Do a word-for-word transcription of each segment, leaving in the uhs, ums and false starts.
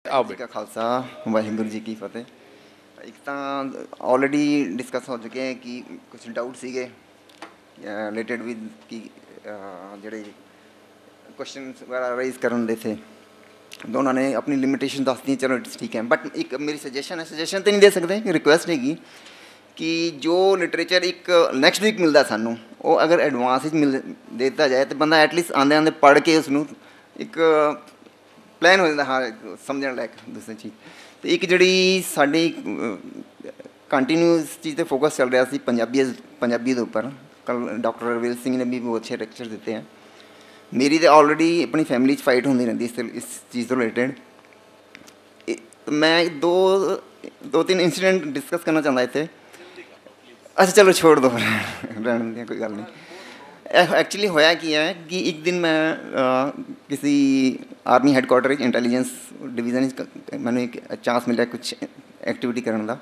आओ जी बेटा। का खालसा वाहिगुरू जी की फतेह। एक तो ऑलरेडी डिस्कस हो चुके हैं कि कुछ डाउट सीगे रिलेटेड विद कि ਜਿਹੜੇ क्वेश्चन वगैरह रेज करन दे थे तो उन्होंने अपनी लिमिटेशन दस दी। चलो ठीक है, बट एक मेरी सजेशन है, सजेशन तो नहीं दे सकते, रिक्वेस्ट हैगी कि जो लिटरेचर एक नैक्सट वीक मिलता सानू वो अगर एडवांस मिल देता जाए तो बंदा एटलीस्ट आंदे आंदे पढ़ के उसनू एक प्लान हो जाता हाँ समझने लायक दूसरी चीज़। तो एक जी साड़ी कंटिन्यू इस चीज़ पर फोकस चल रहा है पंजाबी पंजाबी के उपर। कल डॉक्टर रविल सिंह ने भी बहुत अच्छे लेक्चर दिते हैं। मेरी तो ऑलरेडी अपनी फैमिली फाइट होती रहती इस इस चीज़ तो रिलेटेड। मैं दो दो तीन इंसीडेंट डिस्कस करना चाहता इतने। अच्छा चलो छोड़ दो रहने दें, कोई गल नहीं। एक्चुअली होया कि है कि एक दिन मैं आ, किसी आर्मी हैडकुआटर इंटैलीजेंस डिवीजन मैंने एक चांस मिला कुछ एक्टिविटी करने का।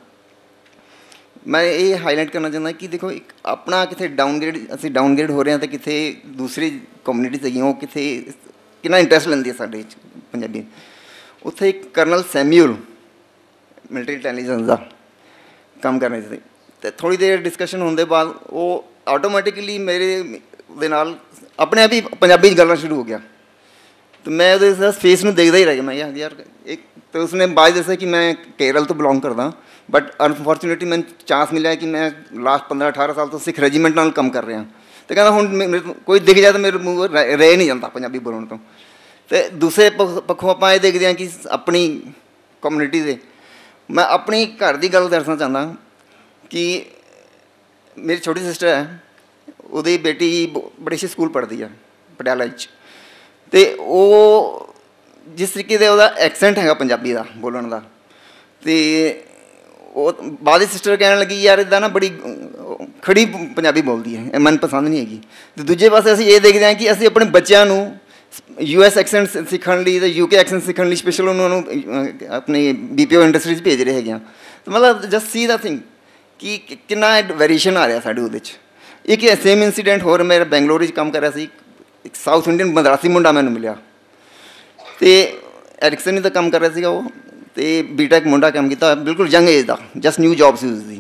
मैं ये हाईलाइट करना चाहता कि देखो एक अपना कितने डाउनग्रेड असी डाउनग्रेड हो रहे हैं तो कितने दूसरी कम्यूनिटी हैगी वो कितने कितना इंटरस्ट लेंदी है साढ़े पंजाबी। उत्थे एक कर्नल सैम्यूल मिलिटरी इंटैलीजेंस का काम कर रहे थे। तो थोड़ी देर डिस्कशन होने के बाद वो ऑटोमैटिकली मेरे दे नाल अपने आप ही पंजाबी गलना शुरू हो गया। तो मैं वो फेस में देखता ही रह गया। मैं यार यार एक तो उसने बाद दसा कि मैं केरल तो बिलोंग करदा, बट अनफॉर्चुनेटली मैं चांस मिला कि मैं लास्ट पंद्रह अठारह साल तो सिख रेजीमेंट नाल काम कर रहा। तो कहना हूँ कोई दिख जाए तो मेरे मूँह रह नहीं जाता पंजाबी बोलने तो। तो दूसरे पक्षों आप ये देखते हैं कि अपनी कम्यूनिटी से मैं अपनी घर की गल दसना चाहता कि मेरी छोटी सिस्टर है, उसकी बेटी बड़ी अच्छी स्कूल पढ़ती है पटियाला। तो वो जिस तरीके से वह एक्सेंट है पंजाबी का बोलने का, तो वो बाद सिस्टर कहने लगी यार इदा ना बड़ी खड़ी पंजाबी बोलती है, मन पसंद नहीं हैगी। तो दूजे पासे असीं ये देखते हैं कि असीं अपने बच्चों यू एस एक्सेंट सीखने लिए यूके एक्सेंट सीखने लिए स्पेशल उन्होंने अपनी बी पी ओ इंडस्ट्रीज भेज रहे हैं। तो मतलब जस्ट सी द थिंग कि कितना वेरीएशन आ रहा साढ़े वो। एक सेम इंसीडेंट होर मेरा बेंगलोर काम कर रहा, एक साउथ इंडियन मद्रासी मुंडा मैंने मिले। तो एरिक्सन ही तो काम कर रहा था वो, तो बीटेक मुंडा काम किया बिल्कुल यंग एज का, जस्ट न्यू जॉब सी उसकी।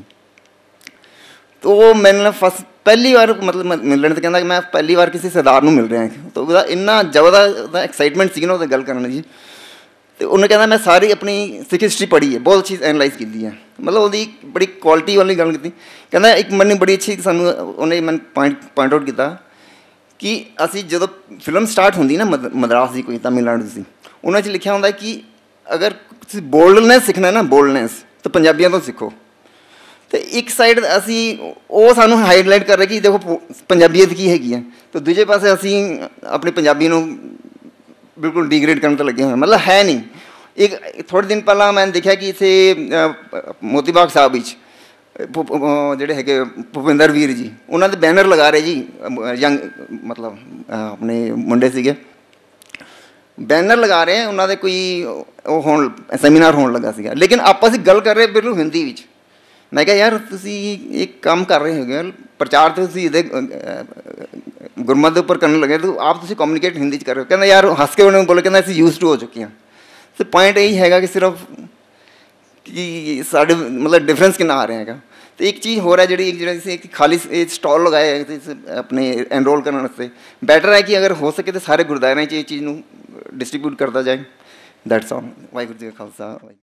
तो वो मैंने फस्ट पहली बार मतलब मिलने तो कहना कि मैं पहली बार किसी सरदार को मिल रहा है। तो वह इन्ना ज़बरदस्त एक्साइटमेंट सी ना वो गल करने की। तो उन्हें कहना मैं सारी अपनी सिख हिस्ट्री पढ़ी है, बहुत अच्छी एनालाइज की है, मतलब वो बड़ी क्वालिटी वाली गल की। कहना एक मैंने बड़ी अच्छी सानू उन्हें मैं पॉइंट पॉइंट आउट किया कि असी जो फिल्म स्टार्ट होंगी ना मद मद्रास की कोई तमिलनाडु की, उन्होंने लिखा होंगे कि अगर बोल्डनेस सीखना है ना बोल्डनेस तो पंजाबियों तो सीखो। तो एक साइड असी वो सानू हाईलाइट कर रहे कि देखो पंजाबीयत की हैगी है, तो दूजे पासे असी अपनी पंजाबी को बिल्कुल डिग्रेड करने तो लगे हुए, मतलब है नहीं। एक थोड़े दिन पहला मैंने देखा कि इतने मोती बाग साहब जोड़े है भुपिंदर वीर जी, उन्होंने बैनर लगा रहे जी यंग मतलब अपने मुंडे से बैनर लगा रहे हैं, उन्होंने कोई हो सैमीनार होने लगा सी, लेकिन आपस में गल कर रहे बिल्कुल हिंदी विच। मैं क्या यार तुसी एक काम कर रहे हो प्रचार तो ये गुरमत के उपर करने लगे, तो आप तुसी कम्यूनिकेट हिंदी कर रहे हो। कहना यार हंस के उन्होंने बोले कहना असीं यूज टू हो चुके हैं। तो पॉइंट यही है कि सिर्फ कि साढ़े मतलब डिफरेंस कितना आ रहा है। तो एक चीज़ हो रहा है जी एक खाली स्टॉल लगाए अपने एनरोल करने वास्ते, बैटर है कि अगर हो सके तो सारे गुरुद्वारों ये चीज़ डिस्ट्रीब्यूट करता जाए। That's all. वाहिगुरू जी का खालसा।